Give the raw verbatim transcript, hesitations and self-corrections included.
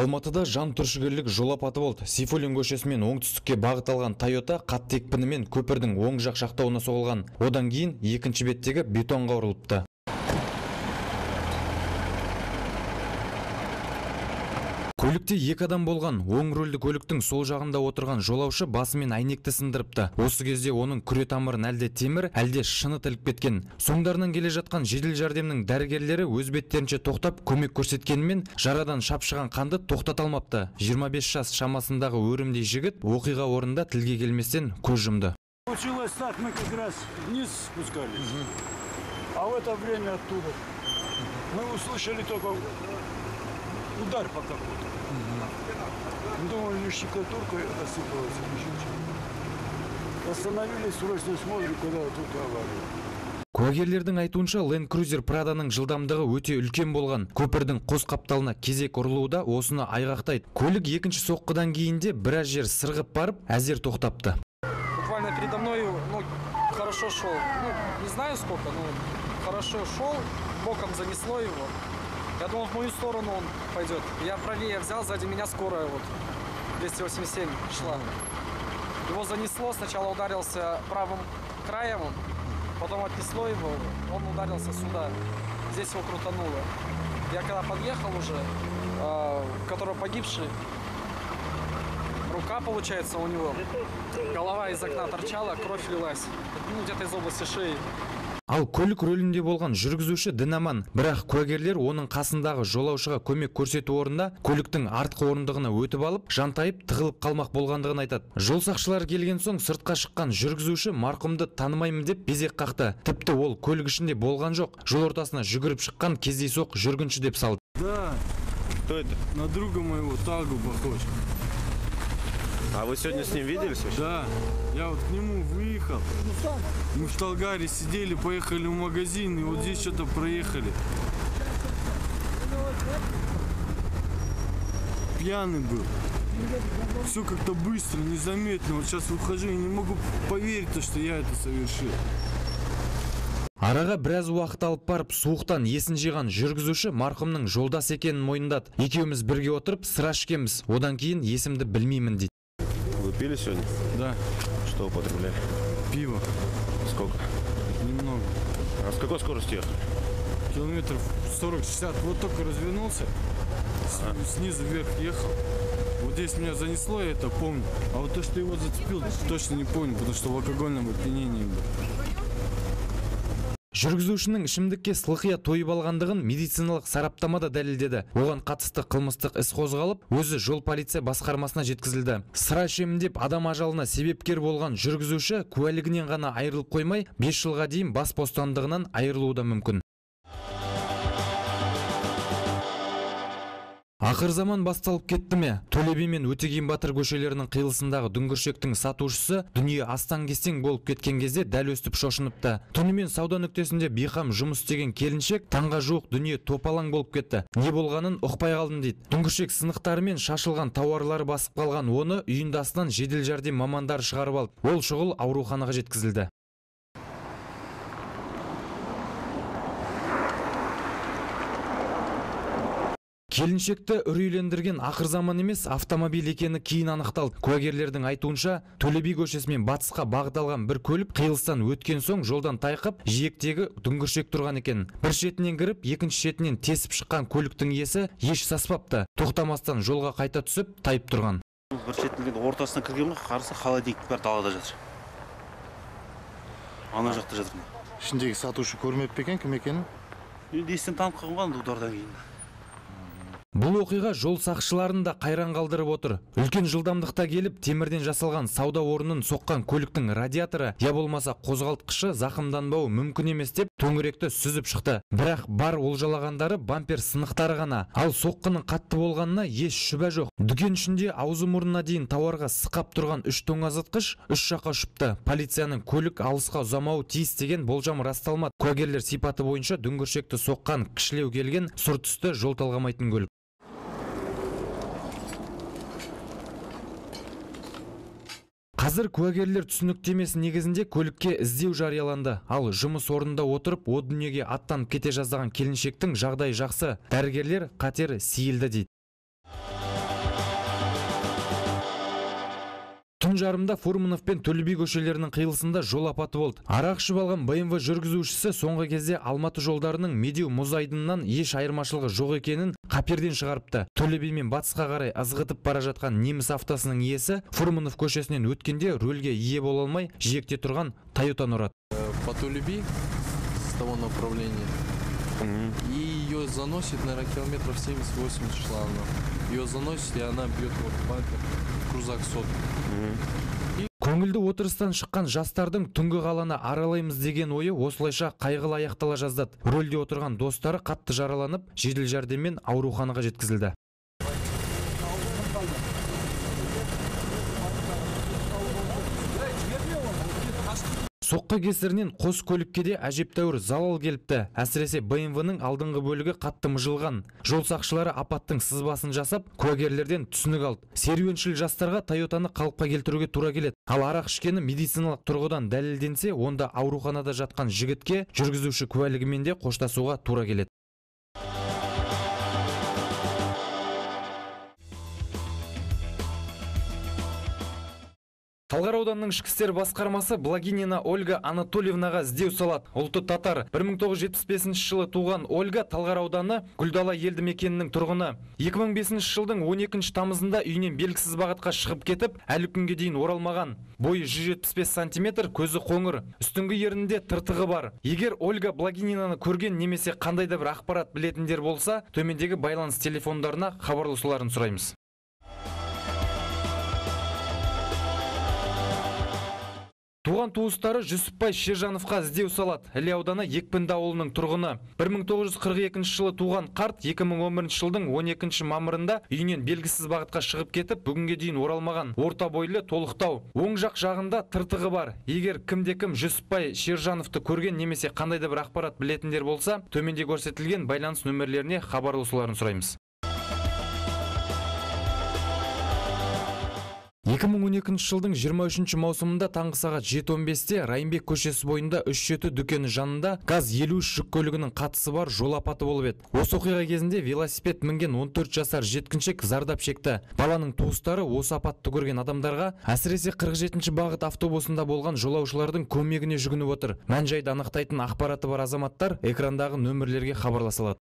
Алматыда жан түршігерлік жол апаты болды. Сейфуллин көшесімен оңтүстікке бағыт алған Тойота қатты екпінімен көпірдің оң жақ жақтауына соғылған. Одан кейін екінші беттегі бетонға ұрылыпты. Көлікте екі адам болған. Оң рөлді көліктің сол жағында отырған жолаушы басымен әйнекті сындырыпты. Осы кезде оның күре тамырын әлде темір, әлде шыны тіліп кеткен. Соңдарынан келе жатқан жедел жәрдемнің дәрігерлері өз беттерінше тоқтап көмек көрсеткенімен жарадан шапшыған қанды тоқтата алмапты. жиырма бес жас шамасындағы өрімдей жігіт оқиға орнында тілге келместен көз жұмды. Получилось так, мы как раз вниз спускались, а в это время оттуда мы услышали только удар по капоту. Думали, штукатурка осыпалась. Остановились, срочно смотрим, куда тут авария. Куәгерлердің айтуынша Land Cruiser Prado'ның жылдамдығы өте үлкен болған. Көпірдің қос қапталына кезек ұрылуда осыны айғақтайды. Көлік екінші соққыдан кейінде біраз жер сырғып барып, әзер тоқтапты. Буквально передо мной, ну, хорошо шел. Ну, не знаю сколько, но хорошо шел, боком занесло его. Я думал, в мою сторону он пойдет. Я правее взял, сзади меня скорая вот двести восемьдесят семь шла. Его занесло, сначала ударился правым краем, потом отнесло его, он ударился сюда. Здесь его крутануло. Я когда подъехал уже, э, который погибший, рука, получается, у него, голова из окна торчала, кровь лилась, ну, где-то из области шеи. Ал көлік рөлінде болған жүргізуші дін аман, бірақ куәгерлер оның қасындағы жолаушыға көмек көрсету орнында көліктің артқы орындығына өтіп алып, жантайып тығылып қалмақ болғандығын айтады. Жол сақшылары келген соң сыртқа шыққан жүргізуші марқұмды танымаймын деп безек қақты. Тіпті ол көлік ішінде болған жоқ, жол ортасына жүгіріп шыққан кездейсоқ жүргінші деп салды. Да, кто это? на друга моего Тагу похож. А вы сегодня с ним виделись? Да, я вот к нему выехал. Мы в Талгаре сидели, поехали в магазин, и вот здесь что-то проехали. Пьяный был. Все как-то быстро, незаметно. Вот сейчас выхожу и не могу поверить, что я это совершил. Араға біраз уақыт алып барып, суықтан есін жиған жүргізуші марқұмның жолдас екенін мойындады. Екеуміз бірге отырып, сыра ішкенбіз. Одан кейін есімді білмеймін дейді. Вы пили сегодня? Да. Что употребляли? Пиво. Сколько? Немного. А с какой скоростью ехали? Километров сорок-шестьдесят. Вот только развернулся, ага. Снизу вверх ехал. Вот здесь меня занесло, я это помню. А вот то, что его зацепил, точно не помню, потому что в алкогольном опьянении был. Жүргізушінің ішімдікке сылқия тойып алғандығын медициналық сараптамада дәлелдеді. Оған қатысты қылмыстық іс қозғалып, өзі жол полиция басқармасына жеткізілді. Сыра ішемін деп адам ажалына себепкер болған жүргізуші куәлігінен ғана айырылып қоймай, бес жылға дейін бас бостандығынан айырылуы да мүмкін. Ақыр заман басталып кетті ме? Төле би мен Өтеген Батыр көшелерінің қиылысындағы дүңгіршектің сатушысы дүние астан-кестең болып кеткен кезде дәл өстіп шошыныпты. Түнімен сауда нүктесінде бейқам жұмыс істеген келіншек таңға жуық дүние топалаң болып кетті. Не болғанын ұқпай қалдым дейді. Дүңгіршек сынықтарымен шашылған тауарлары басып қалған оны үйінде астынан жедел жәрдем мамандары шығарып алып, ол шұғыл ауруханаға жеткізілді. Келіншекті үрейлендірген ақыр заман емес, автомобиль екені кейін анықталды. Куәгерлердің айтуынша, Төле би көшесімен батысқа бағыт алған бір көлік қиылыстан өткен соң жолдан тайқып, жиектегі дүңгіршек тұрған екен. Бір шетінен кіріп, екінші шетінен тесіп шыққан көліктің иесі еш саспапты. Тоқтамастан жолға қайта түсіп, тайып тұрған. Бір шетінен ортасына кірген ғой, қарсы холодильник бар далада жатыр. Ана жақта жатыр. Ішіндегі сатушы көрмеп пе екен, кім екенін? Енді естен танып қалған удардан кейін. Бұл оқиға жол сақшыларын да қайран қалдырып отыр. Үлкен жылдамдықта келіп, темірден жасалған сауда орнын соққан көліктің радиаторы, я болмаса қозғалтқышы зақымданбауы мүмкін емес деп төңіректі сүзіп шықты. Бірақ бар олжалағандары бампер сынықтары ғана. Ал соққының қатты болғанына еш шүбә жоқ. Дүкен ішінде аузы мұрнына дейін тауарға сықап тұрған үш тоңазытқыш үш жаққа ұшыпты. Полицияның көлік алысқа ұзамауы тиіс деген болжам расталмады. Куәгерлер сипаты бойынша дүңгіршекті соққан кішілеу келген сұр түсті жол талғамайтын көлік. Қазір куәгерлер түсініктемесі негізінде көлікке іздеу жарияланды. Ал жұмыс орнында отырып, о дүниеге аттанып кете жаздаған келіншектің жағдайы жақсы. Дәрігерлер қатері сейілді дейді. Түн жарымда Фурманов пен Төле би көшелерінің қиылысында жол апаты болды. Арақ ішіп алған бэ эм вэ жүргізушісі соңғы кезде Алматы жолдарының Медеу мұз айдынынан еш айырмашылығы жоқ екенін қаперден шығарыпты. Төле би мен батысқа қарай ызғытып бара жатқан неміс автосының иесі Фурманов көшесінен өткенде рөлге ие бола алмай жиекте тұрған Тойотаны ұрады. По Төле би с того направления. И ее заносит, наверное, километров семьдесят-восемьдесят шла она. Ее заносит, и она бьет вот бампер, крузак сот. Көңілді отырыстан шыққан жастардың түнгі қаланы аралаймыз деген ойы осылайша қайғылы аяқтала жаздады. Рөлде отырған достары қатты жараланып, жедел жәрдеммен ауруханаға жеткізілді. Соққы кесірінен қос көлікке де әжептәуір залал келіпті. Әсіресе бэ эм вэ-ның алдыңғы бөлігі қатты мыжылған. Жол сақшылары апаттың сызбасын жасап, куәгерлерден түсінік алды. Серуеншіл жастарға Тойотаны қалыпқа келтіруге тура келеді. Ал арақ ішкені медициналық тұрғыдан дәлелденсе, онда ауруханада жатқан жігітке жүргізуші куәлігімен де қоштасуға тура келеді. Талғар ауданының ішкі істер басқармасы Благинина Ольга Анатольевнаға іздеу салады. Ұлты татар. бір мың тоғыз жүз жетпіс бесінші жылы туған Ольга Талғар ауданы Гүлдала елді мекенінің тұрғыны. екі мың бесінші жылдың он екінші тамызында үйінен белгісіз бағытқа шығып кетіп, әлі күнге дейін оралмаған. Бойы жүз жетпіс бес сантиметр, көзі қоңыр. Үстіңгі ернінде тыртығы бар. Егер Ольга Благининаны көрген немесе қандай да бір ақпарат білетіндер болса, төмендегі байланыс телефондарына хабарласуларын сұраймыз. Туған туыстары Жүсіпбай Шержановқа іздеу салады. Іле ауданы Екпінді ауылының тұрғыны. бір мың тоғыз жүз қырық екінші жылы туған қарт екі мың он бірінші жылдың он екінші мамырында үйінен белгісіз бағытқа шығып кетіп, бүгінге дейін оралмаған. Орта бойлы, толықтау. Оң жақ жағында тыртығы бар. Егер кімде-кім Жүсіпбай Шержановты көрген немесе қандай да бір ақпарат білетіндер болса, төменде көрсетілген байланыс нөмірлеріне хабарласуларын сұраймыз. екі мың он екінші жылдың жиырма үшінші маусымында таңғы сағат жеті он бесте Райымбек көшесі бойында үш жеті дүкені жанында газ елу үш жүк көлігінің қатысы бар жол апаты болып еді. Осы оқиға кезінде велосипед мінген он төрт жасар жеткіншек зардап шекті. Баланың туыстары осы апатты көрген адамдарға, әсіресе қырық жетінші бағыт автобусында болған жолаушылардың көмегіне жүгініп отыр. Мән-жайды анықтайтын ақпараты бар азаматтар экрандағы нөмірлерге хабарласа алады.